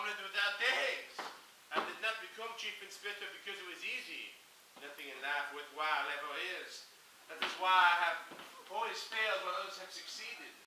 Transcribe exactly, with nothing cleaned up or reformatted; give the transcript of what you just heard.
omelette without the eggs. I did not become chief inspector because it was easy. Nothing in life worthwhile ever is. That is why I have always failed where others have succeeded.